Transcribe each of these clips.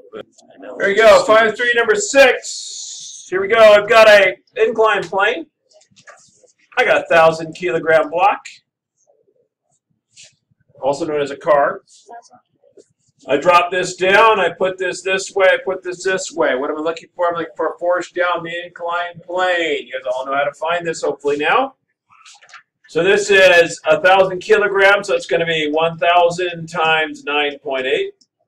There you go, 5-3, number 6. Here we go. I've got a inclined plane. I got a 1,000-kilogram block, also known as a car. I drop this down. I put this way. I put this way. What am I looking for? I'm looking for a force down the inclined plane. You guys all know how to find this, hopefully now. So this is 1,000 kilograms. So it's going to be 1,000 times 9.8.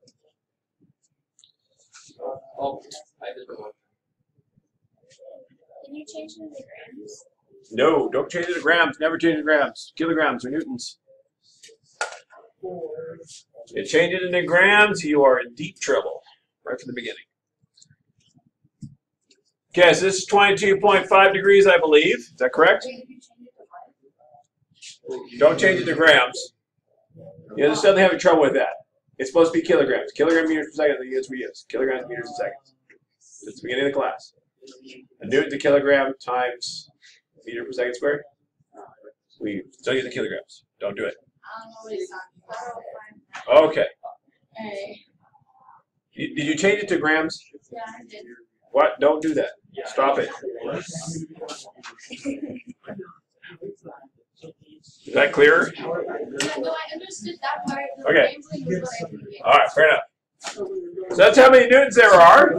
Can you change it into grams? No, don't change it to grams. Never change it to grams. Kilograms or newtons. You change it into grams, you are in deep trouble right from the beginning. Okay, so this is 22.5 degrees, I believe. Is that correct? Don't change it to grams. You just suddenly having trouble with that. It's supposed to be kilograms. Kilogram meters per second is the units we use. Kilograms meters per second. It's the beginning of the class. A newton to kilogram times meter per second squared. We don't use the kilograms. Don't do it. I don't know what he's talking about. Okay. Hey. Did you change it to grams? Yeah, I did. What? Don't do that. Stop it. Is that clearer? Yeah, no, I understood that part. The Okay. gambling was what I didn't get. All right, fair enough. So that's how many newtons there are.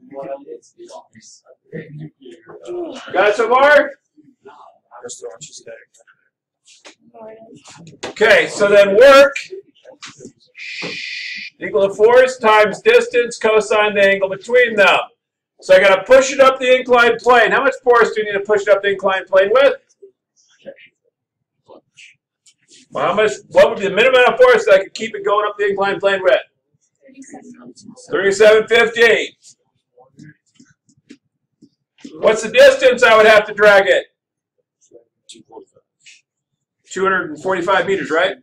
Got it so far? Okay, so then work equal to force times distance cosine the angle between them. So I got to push it up the inclined plane. How much force do you need to push it up the inclined plane with? Well, how much? What would be the minimum amount of force that I could keep it going up the inclined plane with? 3750. What's the distance I would have to drag it? 245 meters, right?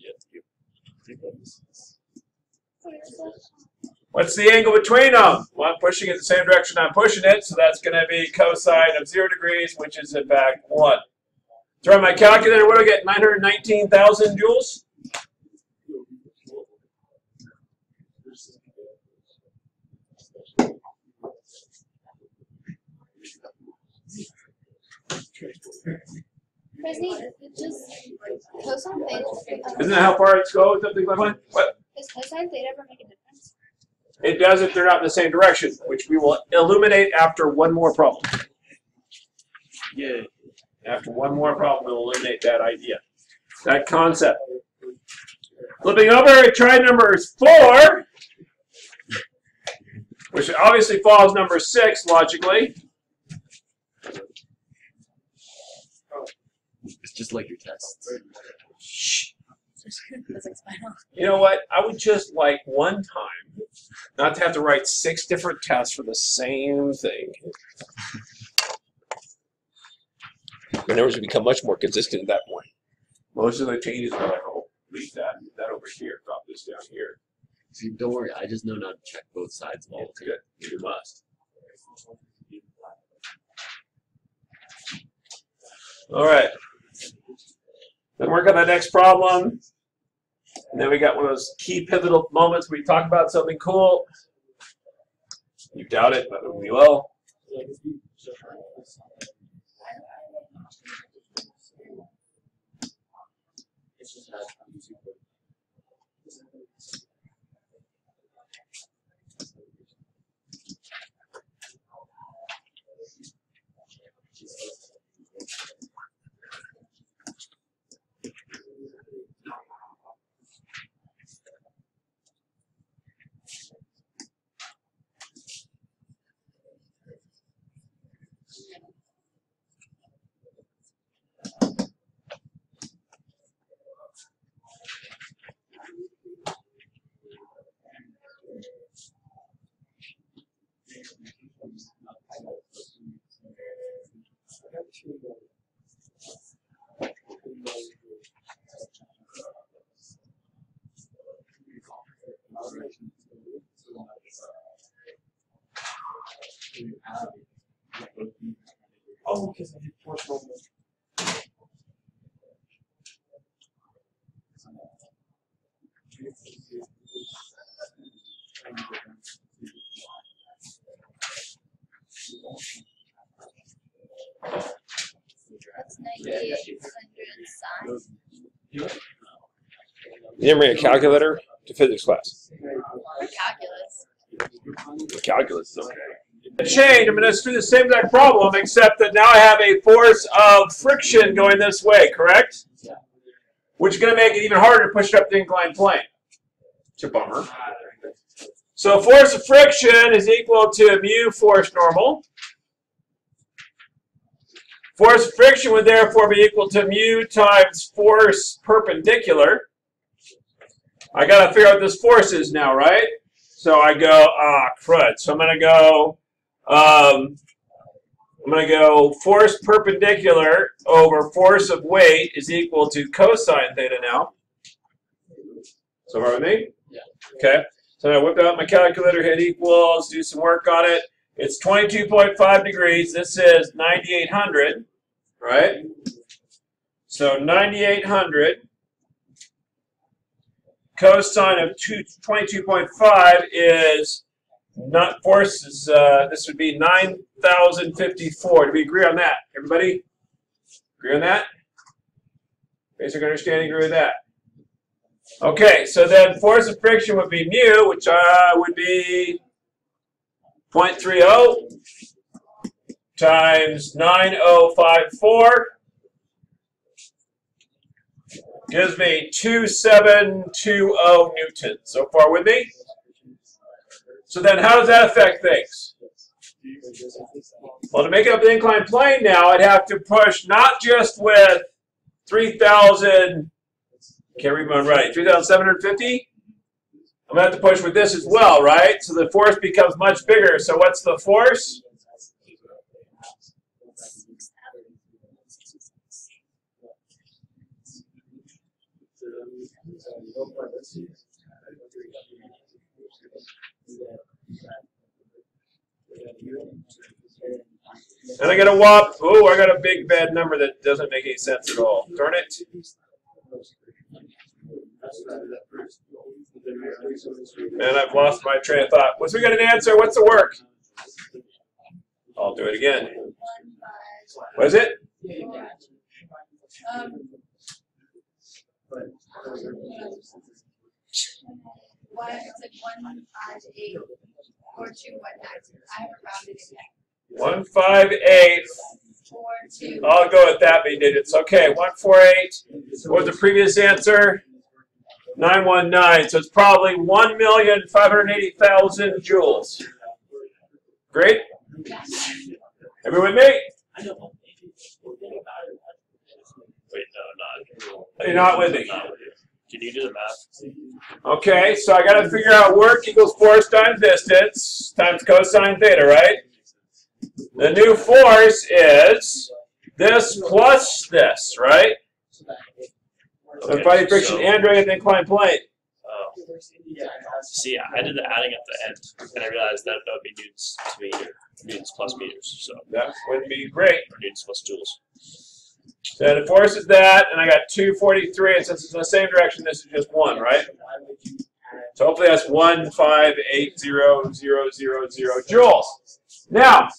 What's the angle between them? Well, I'm pushing it the same direction I'm pushing it, so that's going to be cosine of 0 degrees, which is in fact 1. Throw in my calculator, what do I get? 919,000 joules? President, just cosine theta. Isn't that how far it's go? Something like that? What? Does cosine theta ever make a difference? It does if they're not in the same direction, which we will illuminate after one more problem. Yeah. After one more problem, we'll eliminate that idea, that concept. Flipping over, try number 4, which obviously follows number 6 logically. It's just like your tests. Shh. Physics final. You know what? I would just like one time not to have to write 6 different tests for the same thing. The numbers would become much more consistent at that point. Most of the changes are like, oh, leave that over here, drop this down here. See, don't worry, I just know not to check both sides of all It's good. You must. All right. Then work on that next problem. And then we got one of those key pivotal moments where we talk about something cool. You doubt it, but we will. Oh, because I did force over. sine. You didn't bring a calculator to physics class. Or calculus. Calculus is okay. Change. I'm going to do the same exact problem, except that now I have a force of friction going this way, correct? Which is going to make it even harder to push it up the inclined plane. It's a bummer. So force of friction is equal to mu force normal. Force of friction would therefore be equal to mu times force perpendicular. I got to figure out what this force is now, right? So I go, crud. So I'm going to go force perpendicular over force of weight is equal to cosine theta now. So far with me? Yeah. Okay. So I whip out my calculator, hit equals, do some work on it. It's 22.5 degrees. This is 9,800, right? So 9,800 cosine of 22.5 is not force is this would be 9,054. Do we agree on that? Everybody agree on that? Basic understanding, agree with that? Okay, so then force of friction would be mu, which would be 0.30 times 9,054 gives me 2,720 newtons. So far with me? So then how does that affect things? Well, to make it up the inclined plane now, I'd have to push not just with 3,000, can't read my writing, 3,750? I'm going to have to push with this as well, right? So the force becomes much bigger. So what's the force? And I got a whop. Oh, I got a big bad number that doesn't make any sense at all. Darn it. And I've lost my train of thought. Once we get an answer, what's the work? I'll do it again. What is it? It's like 158 or 219. I haven't rounded it yet. 158. 42. I'll go with that many digits. Okay, 148. What was the previous answer? 919. So it's probably 1,580,000 joules. Great. Everyone with me? Wait, no, not. You're not with me. Can you do the math? Okay, so I got to figure out work equals force times distance times cosine theta, right? The new force is this plus this, right? So fighting friction and drag at the inclined plane. Oh. See, I did the adding at the end, and I realized that that would be newtons to meter, newtons plus meters, so That would be great. or newtons plus joules. So the force is that, and I got 243, and since it's in the same direction, this is just 1, right? So hopefully that's 1580000 joules. Now,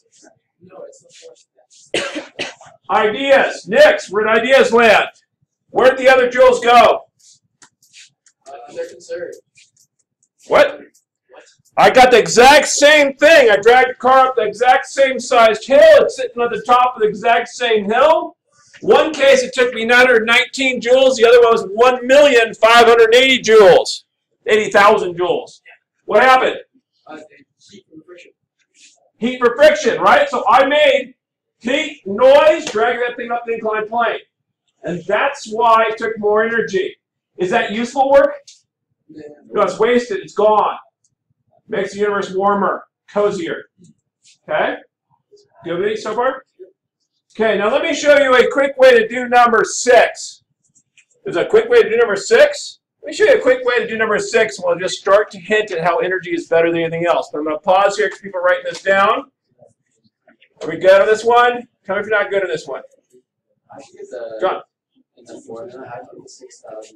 ideas. Next, where'd ideas land? Where'd the other joules go? They're conserved. What? I got the exact same thing. I dragged the car up the exact same sized hill. It's sitting on the top of the exact same hill. One case it took me 919 joules. The other one was 1,580 joules. 80,000 joules. What happened? Heat from friction. Heat for friction, right? So I made heat, noise, dragging that thing up the inclined plane. And that's why it took more energy. Is that useful work? No, it's wasted. It's gone. Makes the universe warmer, cozier. Okay? Good with me so far? Okay, now let me show you a quick way to do number 6. There's a quick way to do number 6. Let me show you a quick way to do number 6, and we'll just start to hint at how energy is better than anything else. But I'm going to pause here because people are writing this down. Are we good on this one? Tell me if you're not good on this one. I think it's a. John. It's a 6,000.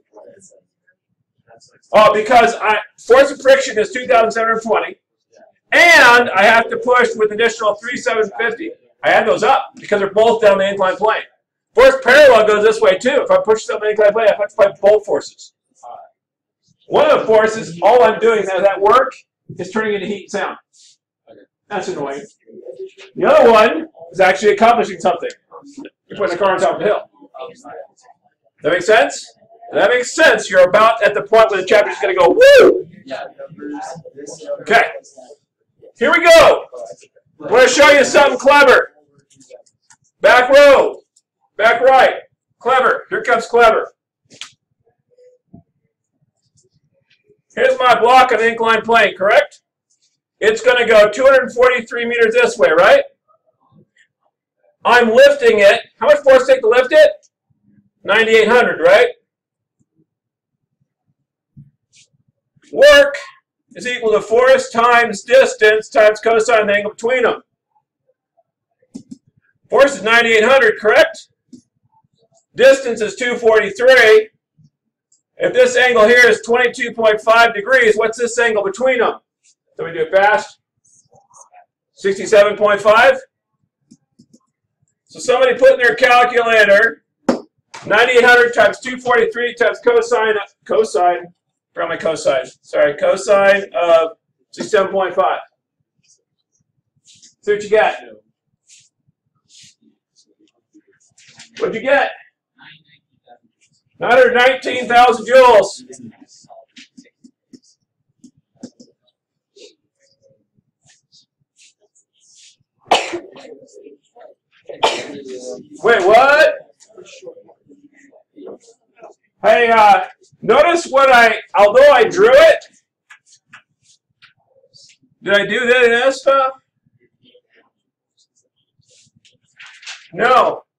Oh, because force of friction is 2,720, and I have to push with additional 3,750. I add those up because they're both down the inclined plane. Force parallel goes this way too. If I push something inclined plane, I have to fight both forces. One of the forces, all I'm doing as that work, is turning into heat and sound. That's annoying. The other one is actually accomplishing something. You're putting the car on top of the hill. That makes sense? If that makes sense. You're about at the point where the chapter's going to go, woo! Yeah, numbers, this. Okay. Here we go. I want to show you something clever. Back row. Back right. Clever. Here comes clever. Here's my block on an inclined plane, correct? It's going to go 243 meters this way, right? I'm lifting it. How much force does it take to lift it? 9,800, right? Work is equal to force times distance times cosine of the angle between them. Force is 9,800, correct? Distance is 243. If this angle here is 22.5 degrees, what's this angle between them? So we do it fast. 67.5. So somebody put in their calculator 9,800 times 243 times cosine from my cosine. Sorry, cosine of 67.5. See what you got. What'd you get? 919,000 joules. Wait, what? Hey, notice although I drew it, did I do this stuff? No.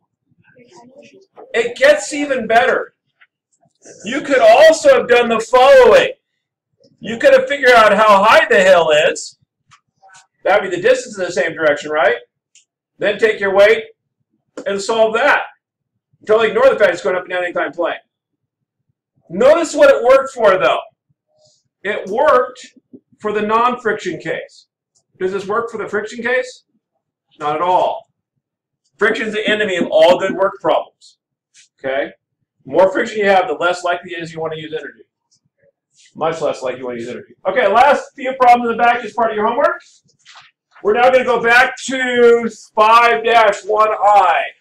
It gets even better. You could also have done the following. You could have figured out how high the hill is. That would be the distance in the same direction, right? Then take your weight and solve that. Totally ignore the fact it's going up and down an inclined plane. Notice what it worked for, though. It worked for the non-friction case. Does this work for the friction case? Not at all. Friction is the enemy of all good work problems. Okay? The more friction you have, the less likely it is you want to use energy. Much less likely you want to use energy. Okay, last few problems in the back is part of your homework. We're now going to go back to 5-1I.